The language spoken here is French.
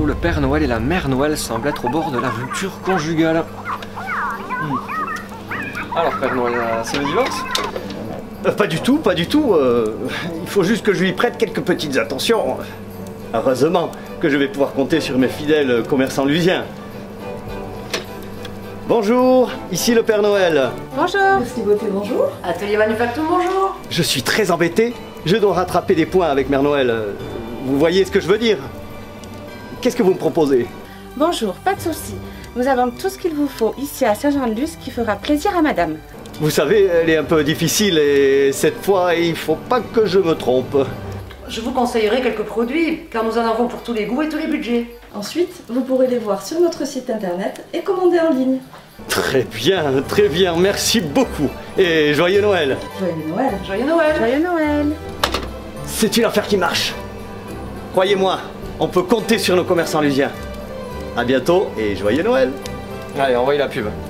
le Père Noël et la Mère Noël semblent être au bord de la rupture conjugale. Alors Père Noël, c'est le divorce? Pas du tout, pas du tout. Il faut juste que je lui prête quelques petites attentions. Heureusement que je vais pouvoir compter sur mes fidèles commerçants lusiens. Bonjour, ici le Père Noël. Bonjour. Merci Beauté, bonjour. Atelier Manufacture, bonjour. Je suis très embêté. Je dois rattraper des points avec Mère Noël. Vous voyez ce que je veux dire? Qu'est-ce que vous me proposez? Bonjour, pas de souci. Nous avons tout ce qu'il vous faut ici à Saint-Jean-de-Luz qui fera plaisir à madame. Vous savez, elle est un peu difficile et cette fois, il faut pas que je me trompe. Je vous conseillerais quelques produits, car nous en avons pour tous les goûts et tous les budgets. Ensuite, vous pourrez les voir sur notre site internet et commander en ligne. Très bien, merci beaucoup. Et joyeux Noël. Joyeux Noël. Joyeux Noël. Joyeux Noël. C'est une affaire qui marche. Croyez-moi, on peut compter sur nos commerçants lusiens. À bientôt et joyeux Noël. Allez, envoyez la pub.